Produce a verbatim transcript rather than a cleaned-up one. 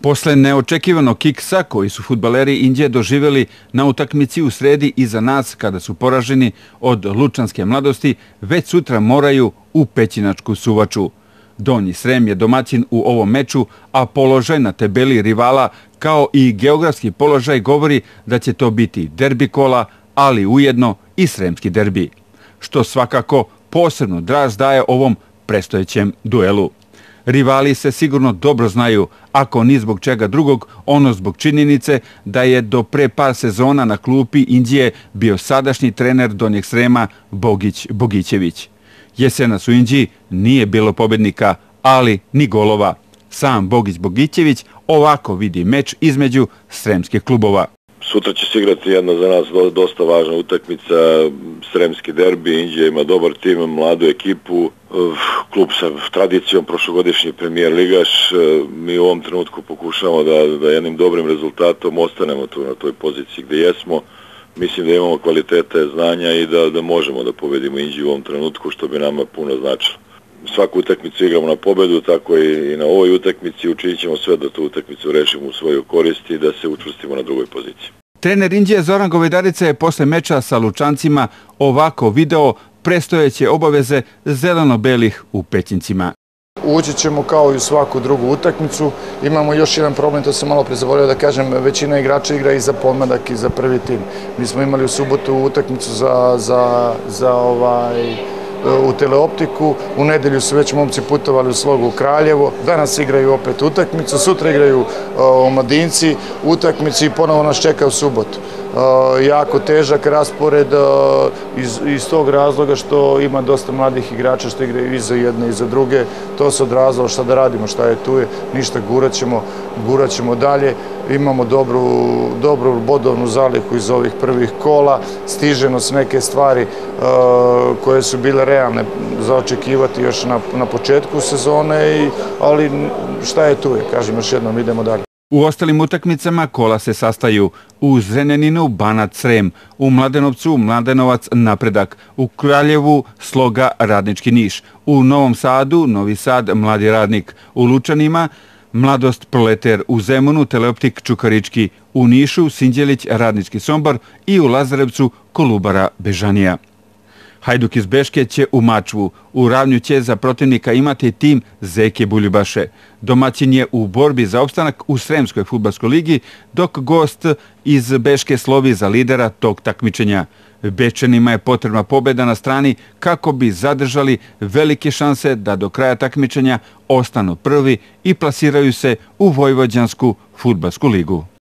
Posle neočekivanog kiksa koji su fudbaleri Inđije doživjeli na utakmici u sredi iza nas kada su poraženi od Lučanske Mladosti, već sutra moraju u Pećinačku Suvaču. Donji Srem je domaćin u ovom meču, a položaj na tabeli rivala kao i geografski položaj govori da će to biti derbi kola, ali ujedno i sremski derbi, što svakako posebno dras daje ovom predstojećem duelu. Rivali se sigurno dobro znaju, ako ni zbog čega drugog, ono zbog činjenice da je do pre par sezona na klupi Inđije bio sadašnji trener Donjeg Srema Bogić Bogićević. Jesenas u Inđiji nije bilo pobednika, ali ni golova. Sam Bogić Bogićević ovako vidi meč između sremskih klubova. Sutra će se igrati jedna za nas dosta važna utakmica, sremski derbi. Inđija ima dobar tim, mladu ekipu, klub sa tradicijom, prošlogodišnji premijer ligaš. Mi u ovom trenutku pokušamo da, da jednim dobrim rezultatom ostanemo tu na toj poziciji gdje jesmo. Mislim da imamo kvalitete, znanja i da, da možemo da pobedimo Inđiju u ovom trenutku, što bi nama puno značilo. Svaku utakmicu igramo na pobedu, tako i na ovoj utakmici. Učinit ćemo sve da tu utakmicu rešimo u svoju korist i da se učvrstimo na drugoj poziciji. Trener Inđije Zoran Govedarica je posle meča sa Lučancima ovako video predstojeće obaveze zeleno-belih u Pećincima. Ući ćemo kao i u svaku drugu utakmicu. Imamo još jedan problem, to sam malo pre zaboravio da kažem, većina igrača igra i za pomladak i za prvi tim. Mi smo imali u subotu utakmicu za, za, za ovaj... u teleoptiku, u nedelju su već momci putovali u Slogu u Kraljevo, danas igraju opet utakmicu, sutra igraju omladinci utakmicu i ponovo nas čeka u subotu. Jako težak raspored iz, iz tog razloga što ima dosta mladih igrača što igraju i za jedne i za druge. To se odrazilo šta da radimo, šta je tu je, ništa, gurat ćemo, gurat ćemo dalje. Imamo dobru, dobru bodovnu zalihu iz ovih prvih kola, stiže nas neke stvari uh, koje su bile realne za očekivati još na, na početku sezone, i, ali šta je tu je, kažem još jednom, idemo dalje. U ostalim utakmicama kola se sastaju u Zrenjaninu Banat Srem, u Mladenovcu Mladenovac Napredak, u Kraljevu Sloga Radnički Niš, u Novom Sadu Novi Sad Mladi Radnik, u Lučanima Mladost Proleter, u Zemunu Teleoptik Čukarički, u Nišu Sinđelić Radnički Sombor i u Lazarevcu Kolubara Bežanija. Hajduk iz Beške će u Mačvu, u Ravnju će za protivnika imati tim Zeke Buljubaše. Domaćin je u borbi za opstanak u Sremskoj fudbalskoj ligi, dok gost iz Beške slovi za lidera tog takmičenja. Bečanima je potrebna pobeda na strani kako bi zadržali velike šanse da do kraja takmičenja ostanu prvi i plasiraju se u Vojvođansku fudbalsku ligu.